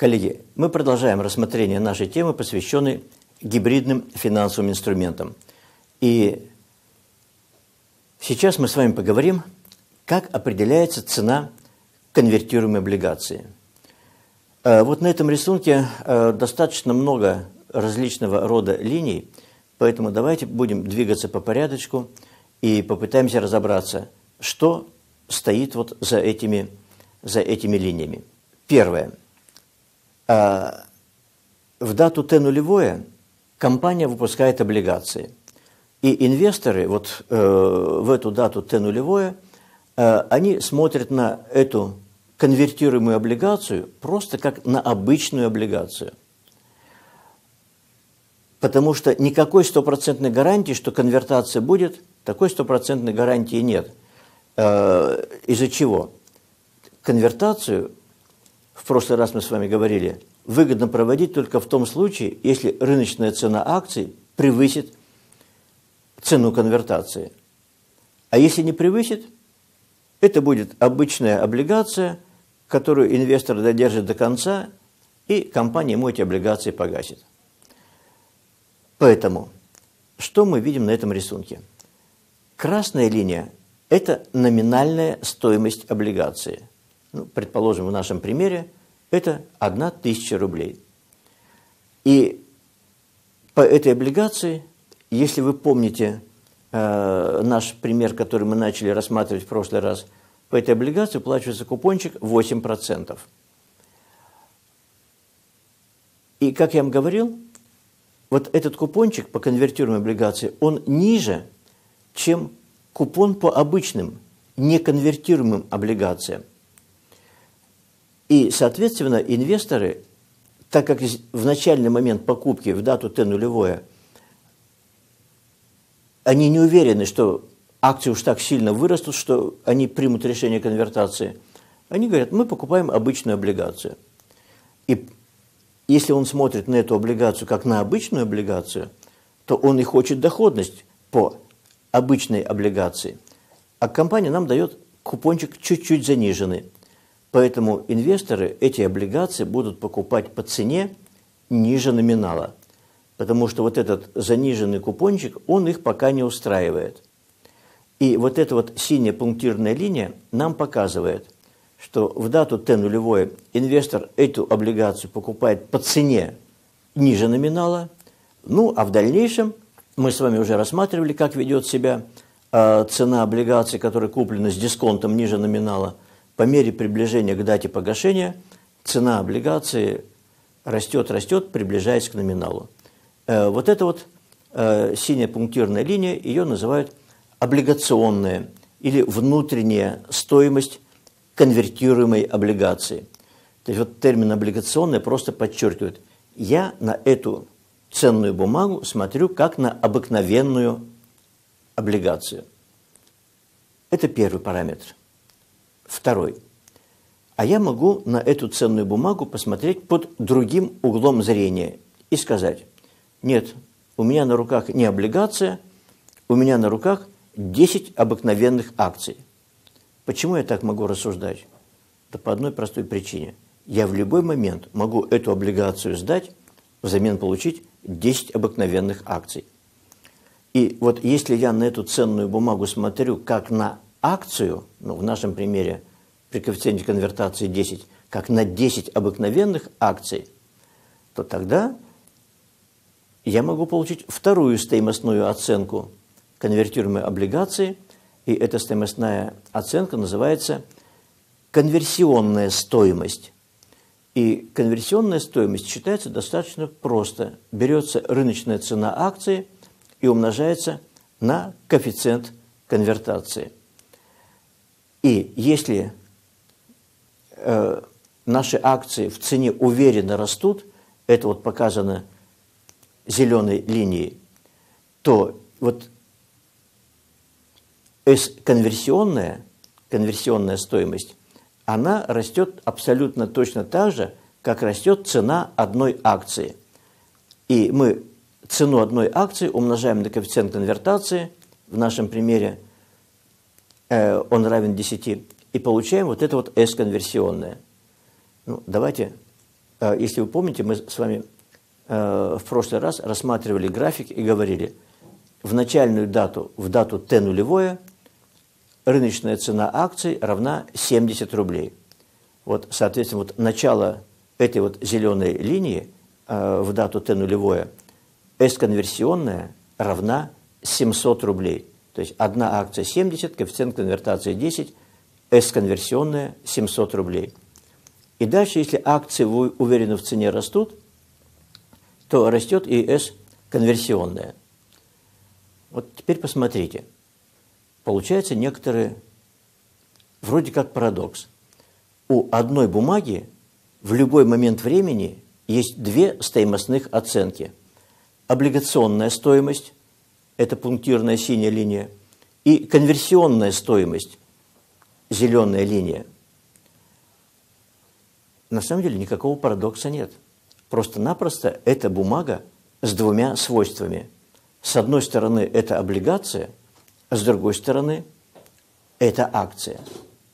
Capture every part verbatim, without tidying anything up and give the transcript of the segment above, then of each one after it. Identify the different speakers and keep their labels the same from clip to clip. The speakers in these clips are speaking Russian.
Speaker 1: Коллеги, мы продолжаем рассмотрение нашей темы, посвященной гибридным финансовым инструментам. И сейчас мы с вами поговорим, как определяется цена конвертируемой облигации. Вот на этом рисунке достаточно много различного рода линий, поэтому давайте будем двигаться по порядочку и попытаемся разобраться, что стоит вот за этими, за этими линиями. Первое. В дату Т нулевое компания выпускает облигации. И инвесторы вот э, в эту дату Т нулевое э, они смотрят на эту конвертируемую облигацию просто как на обычную облигацию. Потому что никакой стопроцентной гарантии, что конвертация будет, такой стопроцентной гарантии нет. Э, из-за чего? Конвертацию, в прошлый раз мы с вами говорили, выгодно проводить только в том случае, если рыночная цена акций превысит цену конвертации. А если не превысит, это будет обычная облигация, которую инвестор додержит до конца, и компания ему эти облигации погасит. Поэтому, что мы видим на этом рисунке? Красная линия – это номинальная стоимость облигации. Ну, предположим, в нашем примере это одна тысяча рублей. И по этой облигации, если вы помните э, наш пример, который мы начали рассматривать в прошлый раз, по этой облигации уплачивается купончик восемь процентов. И, как я вам говорил, вот этот купончик по конвертируемой облигации, он ниже, чем купон по обычным, неконвертируемым облигациям. И, соответственно, инвесторы, так как в начальный момент покупки, в дату Т нулевое, они не уверены, что акции уж так сильно вырастут, что они примут решение конвертации, они говорят, мы покупаем обычную облигацию. И если он смотрит на эту облигацию как на обычную облигацию, то он и хочет доходность по обычной облигации. А компания нам дает купончик чуть-чуть заниженный. Поэтому инвесторы эти облигации будут покупать по цене ниже номинала. Потому что вот этот заниженный купончик, он их пока не устраивает. И вот эта вот синяя пунктирная линия нам показывает, что в дату Т нулевое инвестор эту облигацию покупает по цене ниже номинала. Ну, а в дальнейшем мы с вами уже рассматривали, как ведет себя э, цена облигаций, которая куплена с дисконтом ниже номинала. По мере приближения к дате погашения цена облигации растет, растет, приближаясь к номиналу. Э, вот эта вот э, синяя пунктирная линия, ее называют облигационная или внутренняя стоимость конвертируемой облигации. То есть вот термин облигационная просто подчеркивает, я на эту ценную бумагу смотрю как на обыкновенную облигацию. Это первый параметр. Второй. А я могу на эту ценную бумагу посмотреть под другим углом зрения и сказать, нет, у меня на руках не облигация, у меня на руках десять обыкновенных акций. Почему я так могу рассуждать? Да по одной простой причине. Я в любой момент могу эту облигацию сдать, взамен получить десять обыкновенных акций. И вот если я на эту ценную бумагу смотрю как на акцию, ну, в нашем примере при коэффициенте конвертации десять, как на десять обыкновенных акций, то тогда я могу получить вторую стоимостную оценку конвертируемой облигации, и эта стоимостная оценка называется конверсионная стоимость. И конверсионная стоимость считается достаточно просто. Берется рыночная цена акции и умножается на коэффициент конвертации. И если э, наши акции в цене уверенно растут, это вот показано зеленой линией, то вот S-конверсионная, конверсионная стоимость, она растет абсолютно точно так же, как растет цена одной акции. И мы цену одной акции умножаем на коэффициент конвертации, в нашем примере э, он равен десяти, и получаем вот это вот S-конверсионное. Ну, давайте если вы помните, мы с вами в прошлый раз рассматривали график и говорили, в начальную дату, в дату Т нулевое, рыночная цена акций равна семьдесят рублей. Вот, соответственно, вот начало этой вот зеленой линии э, в дату Т нулевое, S конверсионная равна семьсот рублей. То есть одна акция семьдесят, коэффициент конвертации десять, S конверсионная семьсот рублей. И дальше, если акции уверенно в цене растут, то растет и S конверсионная. Вот теперь посмотрите. Получается некоторые, вроде как парадокс. У одной бумаги в любой момент времени есть две стоимостных оценки. Облигационная стоимость, это пунктирная синяя линия, и конверсионная стоимость, зеленая линия. На самом деле никакого парадокса нет. Просто-напросто это бумага с двумя свойствами. С одной стороны, это облигация, а с другой стороны, это акция.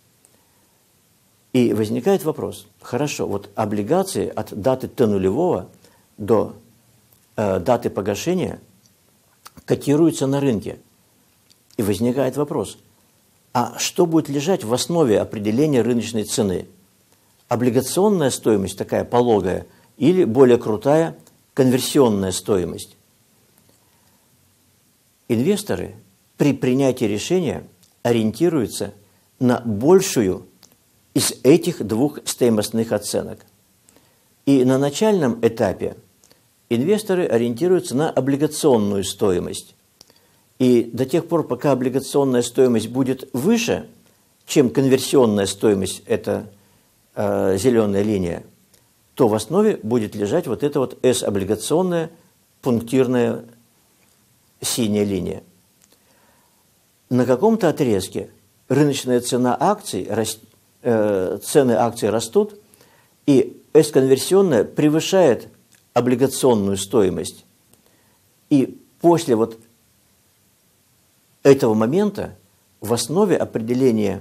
Speaker 1: И возникает вопрос, хорошо, вот облигации от даты Т нулевого до э, даты погашения котируются на рынке. И возникает вопрос, а что будет лежать в основе определения рыночной цены? Облигационная стоимость такая пологая или более крутая конверсионная стоимость? Инвесторы при принятии решения ориентируются на большую из этих двух стоимостных оценок. И на начальном этапе инвесторы ориентируются на облигационную стоимость. И до тех пор, пока облигационная стоимость будет выше, чем конверсионная стоимость, это э, зеленая линия, то в основе будет лежать вот эта вот S-облигационная пунктирная синяя линия. На каком-то отрезке рыночная цена акций, э, цены акций растут, и S-конверсионная превышает облигационную стоимость. И после вот этого момента в основе определения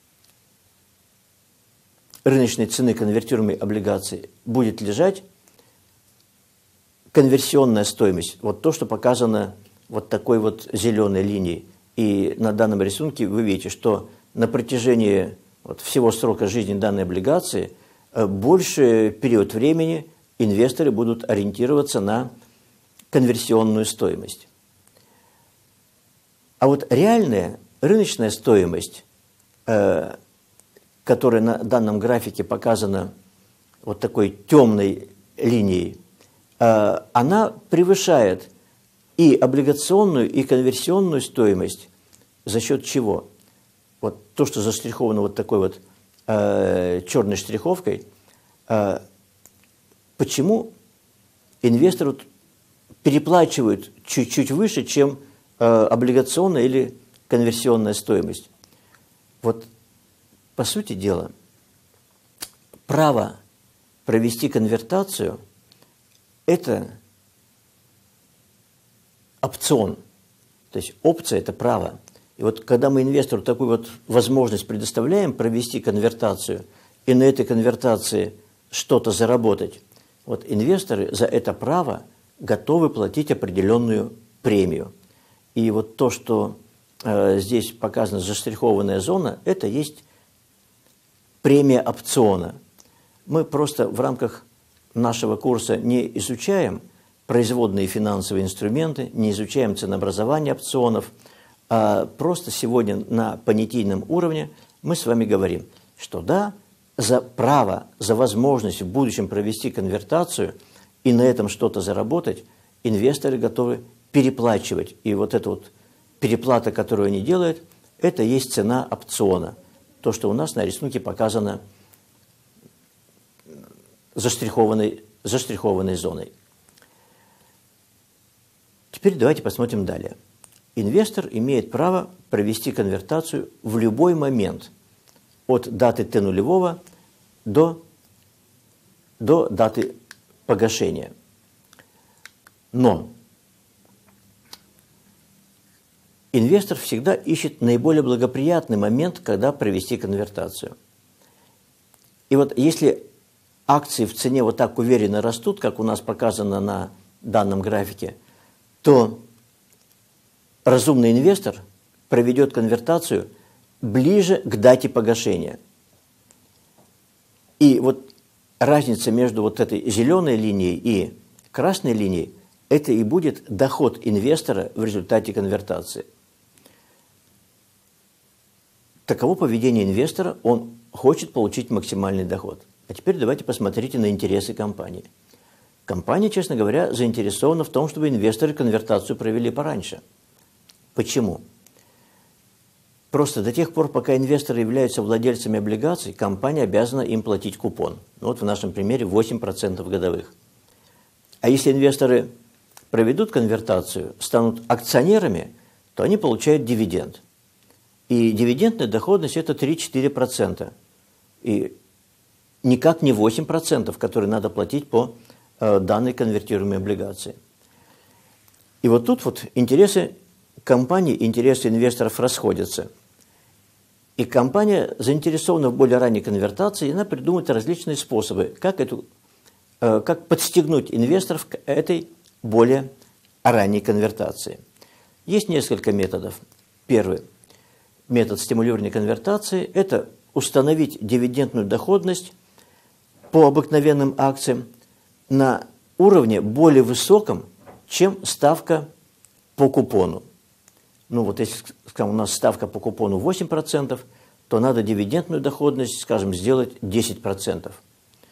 Speaker 1: рыночной цены конвертируемой облигации будет лежать конверсионная стоимость. Вот то, что показано вот такой вот зеленой линией. И на данном рисунке вы видите, что на протяжении вот всего срока жизни данной облигации больший период времени инвесторы будут ориентироваться на конверсионную стоимость. А вот реальная рыночная стоимость, э, которая на данном графике показана вот такой темной линией, э, она превышает и облигационную, и конверсионную стоимость. За счет чего? Вот то, что заштриховано вот такой вот э, черной штриховкой. Э, почему инвесторы переплачивают чуть-чуть выше, чем э, облигационная или конверсионная стоимость? Вот, по сути дела, право провести конвертацию – это опцион. То есть опция – это право. И вот когда мы инвестору такую вот возможность предоставляем провести конвертацию и на этой конвертации что-то заработать, вот инвесторы за это право готовы платить определенную премию. И вот то, что э, здесь показана заштрихованная зона, это есть премия опциона. Мы просто в рамках нашего курса не изучаем производные финансовые инструменты, не изучаем ценообразование опционов, а просто сегодня на понятийном уровне мы с вами говорим, что да, за право, за возможность в будущем провести конвертацию и на этом что-то заработать, инвесторы готовы переплачивать. И вот эта вот переплата, которую они делают, это есть цена опциона. То, что у нас на рисунке показано заштрихованной, заштрихованной зоной. Теперь давайте посмотрим далее. Инвестор имеет право провести конвертацию в любой момент от даты Т нулевого до, до даты погашения. Но инвестор всегда ищет наиболее благоприятный момент, когда провести конвертацию. И вот если акции в цене вот так уверенно растут, как у нас показано на данном графике, то разумный инвестор проведет конвертацию ближе к дате погашения. И вот разница между вот этой зеленой линией и красной линией – это и будет доход инвестора в результате конвертации. Таково поведение инвестора, он хочет получить максимальный доход. А теперь давайте посмотрите на интересы компании. Компания, честно говоря, заинтересована в том, чтобы инвесторы конвертацию провели пораньше. Почему? Просто до тех пор, пока инвесторы являются владельцами облигаций, компания обязана им платить купон. Ну, вот в нашем примере восемь процентов годовых. А если инвесторы проведут конвертацию, станут акционерами, то они получают дивиденд. И дивидендная доходность – это три-четыре процента. И никак не восемь процентов, которые надо платить по э, данной конвертируемой облигации. И вот тут вот интересы компании, интересы инвесторов расходятся. И компания заинтересована в более ранней конвертации, и она придумывает различные способы, как, эту, э, как подстегнуть инвесторов к этой более ранней конвертации. Есть несколько методов. Первый метод стимулирования конвертации – это установить дивидендную доходность по обыкновенным акциям на уровне более высоком, чем ставка по купону. Ну вот если, скажем, у нас ставка по купону восемь процентов, то надо дивидендную доходность, скажем, сделать десять процентов.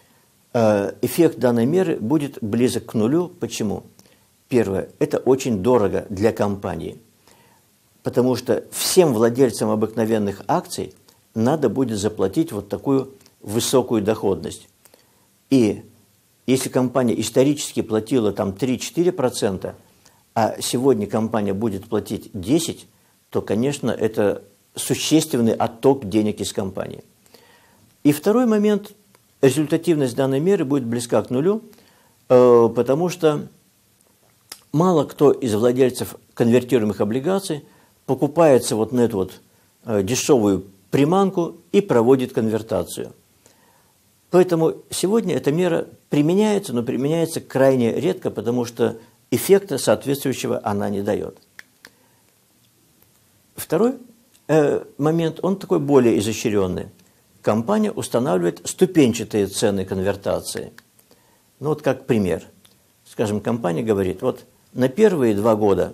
Speaker 1: Эффект данной меры будет близок к нулю. Почему? Первое – это очень дорого для компании, потому что всем владельцам обыкновенных акций надо будет заплатить вот такую высокую доходность. И если компания исторически платила там три-четыре процента, а сегодня компания будет платить десять процентов, то, конечно, это существенный отток денег из компании. И второй момент – результативность данной меры будет близка к нулю, потому что мало кто из владельцев конвертируемых облигаций покупается вот на эту вот дешевую приманку и проводит конвертацию. Поэтому сегодня эта мера применяется, но применяется крайне редко, потому что эффекта соответствующего она не дает. Второй э, момент, он такой более изощренный. Компания устанавливает ступенчатые цены конвертации. Ну вот как пример. Скажем, компания говорит, вот на первые два года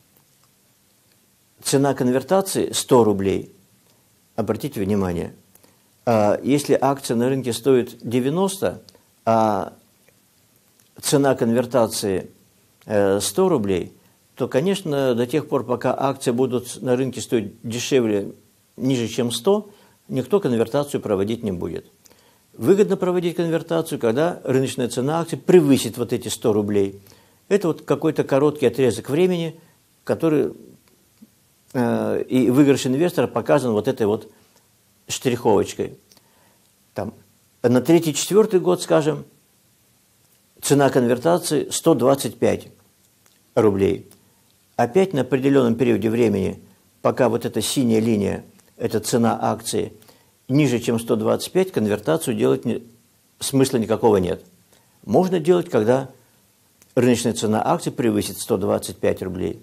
Speaker 1: цена конвертации сто рублей. Обратите внимание, а если акция на рынке стоит девяносто, а цена конвертации сто рублей, то, конечно, до тех пор, пока акции будут на рынке стоить дешевле, ниже, чем сто, никто конвертацию проводить не будет. Выгодно проводить конвертацию, когда рыночная цена акций превысит вот эти сто рублей. Это вот какой-то короткий отрезок времени, который э, и выигрыш инвестора показан вот этой вот штриховочкой. Там, на третий-четвертый год, скажем, цена конвертации сто двадцать пять рублей. Опять на определенном периоде времени, пока вот эта синяя линия, это цена акции, ниже, чем сто двадцать пять, конвертацию делать не, смысла никакого нет. Можно делать, когда рыночная цена акций превысит сто двадцать пять рублей.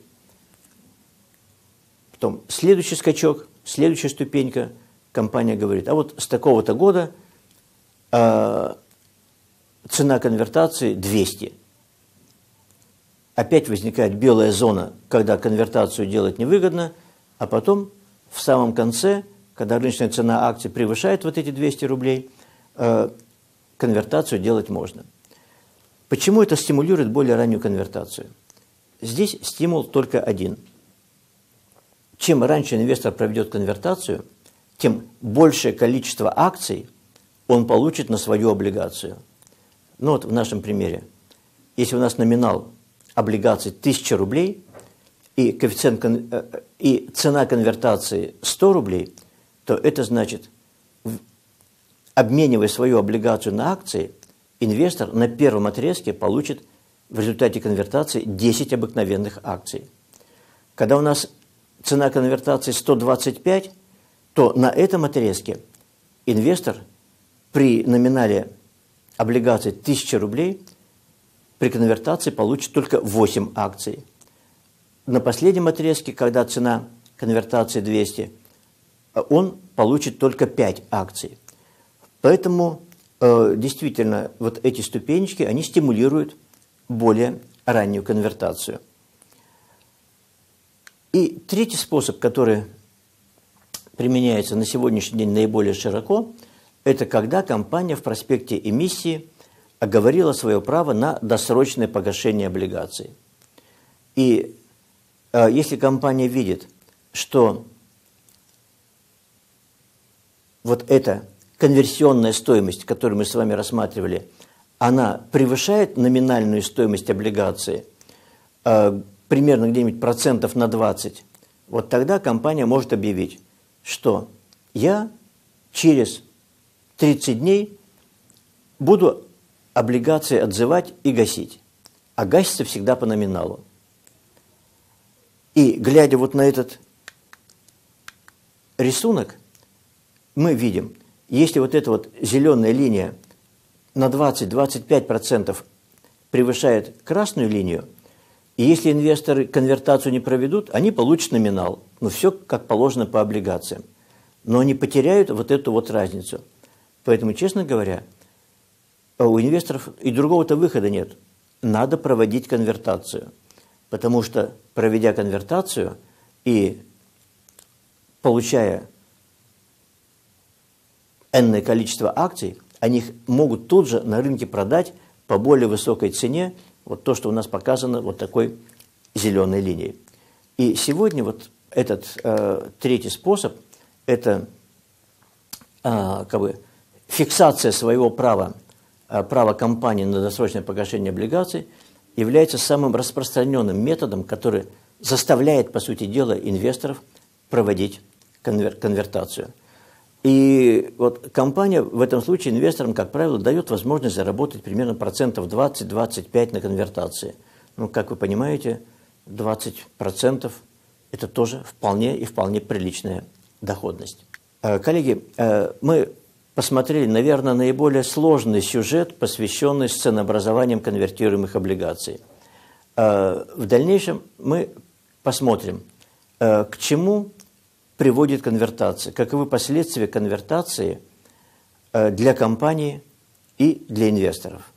Speaker 1: Потом следующий скачок, следующая ступенька, компания говорит, а вот с такого-то года э, цена конвертации двести. Опять возникает белая зона, когда конвертацию делать невыгодно, а потом в самом конце, когда рыночная цена акций превышает вот эти двести рублей, э, конвертацию делать можно. Почему это стимулирует более раннюю конвертацию? Здесь стимул только один. Чем раньше инвестор проведет конвертацию, тем большее количество акций он получит на свою облигацию. Ну вот в нашем примере. Если у нас номинал облигаций тысяча рублей и, коэффициент, и цена конвертации сто рублей, то это значит, обменивая свою облигацию на акции, инвестор на первом отрезке получит в результате конвертации десять обыкновенных акций. Когда у нас цена конвертации сто двадцать пять, то на этом отрезке инвестор при номинале облигаций тысяча рублей, при конвертации получит только восемь акций. На последнем отрезке, когда цена конвертации двести, он получит только пять акций. Поэтому э, действительно вот эти ступенечки, они стимулируют более раннюю конвертацию. И третий способ, который применяется на сегодняшний день наиболее широко, это когда компания в проспекте эмиссии оговорила свое право на досрочное погашение облигаций. И э, если компания видит, что вот эта конверсионная стоимость, которую мы с вами рассматривали, она превышает номинальную стоимость облигации э, примерно где-нибудь процентов на двадцать, вот тогда компания может объявить, что я через тридцать дней буду облигации отзывать и гасить, а гасится всегда по номиналу. И глядя вот на этот рисунок, мы видим, если вот эта вот зеленая линия на двадцать-двадцать пять процентов превышает красную линию, и если инвесторы конвертацию не проведут, они получат номинал. Ну, все как положено по облигациям. Но они потеряют вот эту вот разницу. Поэтому, честно говоря, у инвесторов и другого-то выхода нет. Надо проводить конвертацию. Потому что, проведя конвертацию и получая энное количество акций, они их могут тут же на рынке продать по более высокой цене, вот то, что у нас показано вот такой зеленой линией. И сегодня вот этот э, третий способ, это э, как бы фиксация своего права, э, права компании на досрочное погашение облигаций, является самым распространенным методом, который заставляет, по сути дела, инвесторов проводить конвер конвертацию. И вот компания в этом случае инвесторам, как правило, дает возможность заработать примерно процентов двадцать-двадцать пять на конвертации. Ну, как вы понимаете, двадцать процентов – это тоже вполне и вполне приличная доходность. Коллеги, мы посмотрели, наверное, наиболее сложный сюжет, посвященный ценообразованиям конвертируемых облигаций. В дальнейшем мы посмотрим, к чему приводит конвертация, каковы последствия конвертации для компании и для инвесторов.